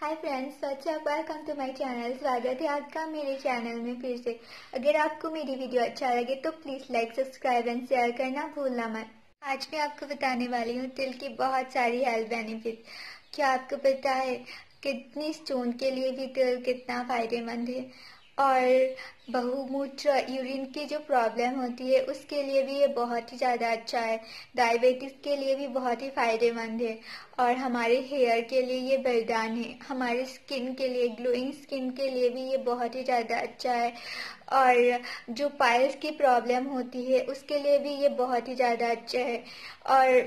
Hi friends, welcome to my channel. स्वागत है आपका मेरे चैनल में फिर से। अगर आपको मेरी वीडियो अच्छा लगे तो please like, subscribe and share करना भूलना मत। आज मैं आपको बताने वाली हूँ तिल की बहुत सारी हेल्थ बेनिफिट। क्या आपको पता है किडनी स्टोन के लिए भी तिल कितना फायदेमंद है? और बहुमूत्र यूरिन की जो प्रॉब्लम होती है उसके लिए भी ये बहुत ही ज़्यादा अच्छा है। डायबिटीज़ के लिए भी बहुत ही फायदेमंद है। और हमारे हेयर के लिए ये वरदान है। हमारे स्किन के लिए, ग्लोइंग स्किन के लिए भी ये बहुत ही ज़्यादा अच्छा है। और जो पाइल्स की प्रॉब्लम होती है उसके लिए भी ये बहुत ही ज़्यादा अच्छा है। और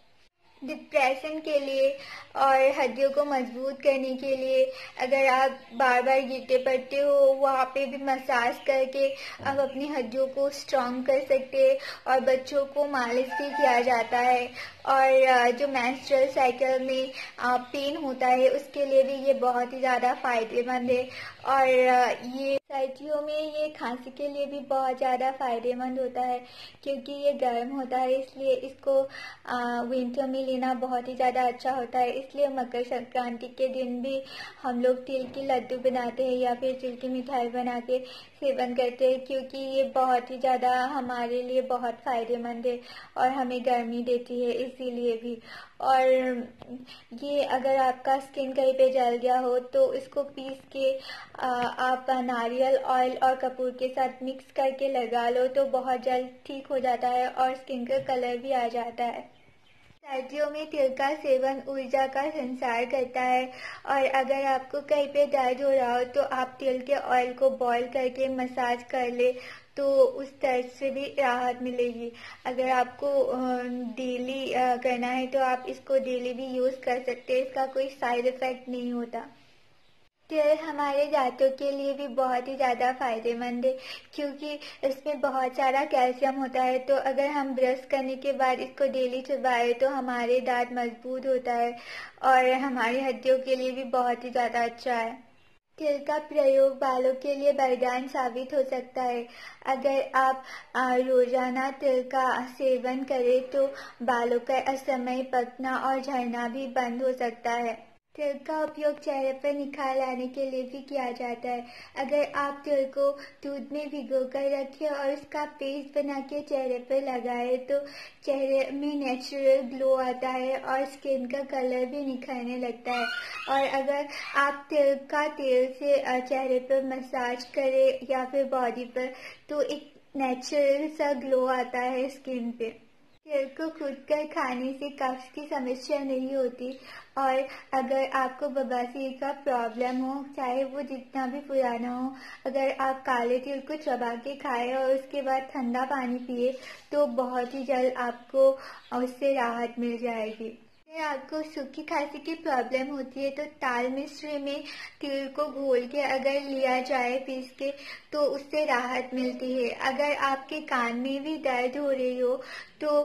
डिप्रेशन के लिए और हड्डियों को मजबूत करने के लिए अगर आप बार बार गिरते पड़ते हो वहाँ पे भी मसाज करके आप अपनी हड्डियों को स्ट्रॉन्ग कर सकते हैं। और बच्चों को मालिश भी किया जाता है। और जो मेंस्ट्रुअल साइकिल में पेन होता है उसके लिए भी ये बहुत ही ज़्यादा फायदेमंद है। और ये सर्दियों में ये खांसी के लिए भी बहुत ज़्यादा फायदेमंद होता है क्योंकि ये गर्म होता है, इसलिए इसको विंटर में लेना बहुत ही ज़्यादा अच्छा होता है। इसलिए मकर संक्रांति के दिन भी हम लोग तिल के लड्डू बनाते हैं या फिर तिल की मिठाई बना के सेवन करते हैं क्योंकि ये बहुत ही ज़्यादा हमारे लिए बहुत फायदेमंद है और हमें गर्मी देती है इसीलिए भी। और ये अगर आपका स्किन कहीं पे जल गया हो तो इसको पीस के आप नारियल ऑयल और कपूर के साथ मिक्स करके लगा लो तो बहुत जल्द ठीक हो जाता है और स्किन का कलर भी आ जाता है। सर्दियों में तिल का सेवन ऊर्जा का संचार करता है। और अगर आपको कहीं पे दर्द हो रहा हो तो आप तिल के ऑयल को बॉईल करके मसाज कर ले तो उस दर्द से भी राहत मिलेगी। अगर आपको डेली करना है तो आप इसको डेली भी यूज़ कर सकते हैं, इसका कोई साइड इफ़ेक्ट नहीं होता। तिल हमारे दांतों के लिए भी बहुत ही ज़्यादा फायदेमंद है क्योंकि इसमें बहुत सारा कैल्शियम होता है। तो अगर हम ब्रश करने के बाद इसको डेली चबाए तो हमारे दांत मजबूत होता है और हमारी हड्डियों के लिए भी बहुत ही ज़्यादा अच्छा है। तिल का प्रयोग बालों के लिए वरदान साबित हो सकता है। अगर आप रोजाना तिल का सेवन करें तो बालों का असमय पकना और झड़ना भी बंद हो सकता है। तिल का उपयोग चेहरे पर निखार लाने के लिए भी किया जाता है। अगर आप तिल को दूध में भिगोकर रखें और उसका पेस्ट बना के चेहरे पर लगाए तो चेहरे में नेचुरल ग्लो आता है और स्किन का कलर भी निखरने लगता है। और अगर आप तिल का तेल से चेहरे पर मसाज करें या फिर बॉडी पर तो एक नेचुरल सा ग्लो आता है स्किन पे। तिल को कूट कर खाने से कब्ज की समस्या नहीं होती। और अगर आपको बवासीर का प्रॉब्लम हो, चाहे वो जितना भी पुराना हो, अगर आप काले तिल को चबा के खाएं और उसके बाद ठंडा पानी पिए तो बहुत ही जल्द आपको उससे राहत मिल जाएगी। अगर आपको सूखी खांसी की प्रॉब्लम होती है तो ताल मिश्री में तिल को घोल के अगर लिया जाए पीस के तो उससे राहत मिलती है। अगर आपके कान में भी दर्द हो रही हो तो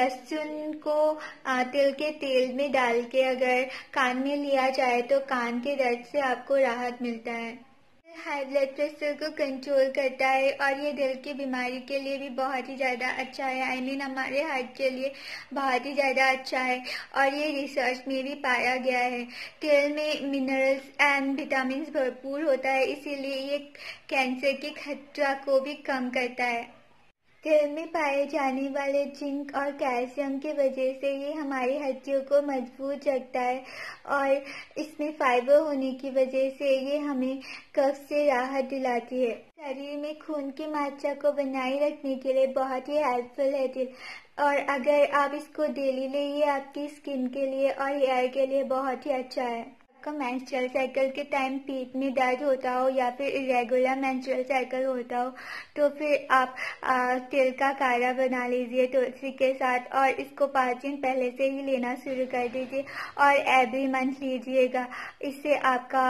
लहसुन को तिल के तेल में डाल के अगर कान में लिया जाए तो कान के दर्द से आपको राहत मिलता है। हाई ब्लड प्रेशर को कंट्रोल करता है और ये दिल की बीमारी के लिए भी बहुत ही ज़्यादा अच्छा है। हमारे हार्ट के लिए बहुत ही ज़्यादा अच्छा है और ये रिसर्च में भी पाया गया है। तिल में मिनरल्स एंड विटामिन भरपूर होता है, इसीलिए ये कैंसर के खतरा को भी कम करता है। तिल में पाए जाने वाले जिंक और कैल्शियम की वजह से ये हमारी हड्डियों को मजबूत रखता है। और इसमें फाइबर होने की वजह से ये हमें कफ से राहत दिलाती है। शरीर में खून की मात्रा को बनाए रखने के लिए बहुत ही हेल्पफुल है तिल। और अगर आप इसको डेली ले, ये आपकी स्किन के लिए और हेयर के लिए बहुत ही अच्छा है। आपका मेंस्ट्रुअल साइकिल के टाइम पेट में दर्द होता हो या फिर इरेगुलर मेंस्ट्रुअल साइकिल होता हो तो फिर आप तिल का काढ़ा बना लीजिए तुलसी के साथ और इसको 5 दिन पहले से ही लेना शुरू कर दीजिए और एवरी मंथ लीजिएगा। इससे आपका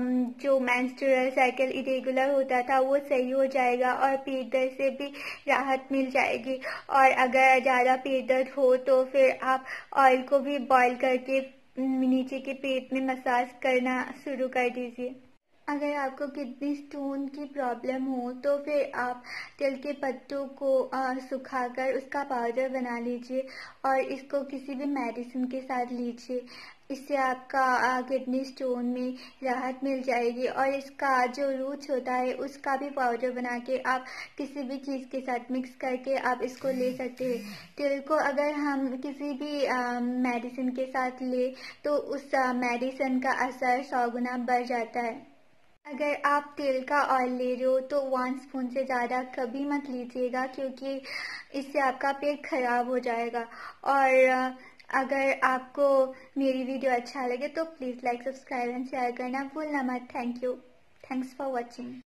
जो मेंस्ट्रुअल साइकिल इरेगुलर होता था वो सही हो जाएगा और पेट दर्द से भी राहत मिल जाएगी। और अगर ज़्यादा पेट दर्द हो तो फिर आप ऑयल को भी बॉईल करके नीचे के पेट में मसाज करना शुरू कर दीजिए। अगर आपको किडनी स्टोन की प्रॉब्लम हो तो फिर आप तिल के पत्तों को सुखाकर उसका पाउडर बना लीजिए और इसको किसी भी मेडिसिन के साथ लीजिए। इससे आपका किडनी स्टोन में राहत मिल जाएगी। और इसका जो रूट्स होता है उसका भी पाउडर बना के आप किसी भी चीज़ के साथ मिक्स करके आप इसको ले सकते हैं। तिल को अगर हम किसी भी मेडिसिन के साथ ले तो उस मेडिसिन का असर 100 गुना बढ़ जाता है। अगर आप तिल का ऑयल ले रहे हो तो 1 स्पून से ज़्यादा कभी मत लीजिएगा, क्योंकि इससे आपका पेट खराब हो जाएगा। और अगर आपको मेरी वीडियो अच्छा लगे तो please like, subscribe and share करना भूलना मत। Thank you. Thanks for watching.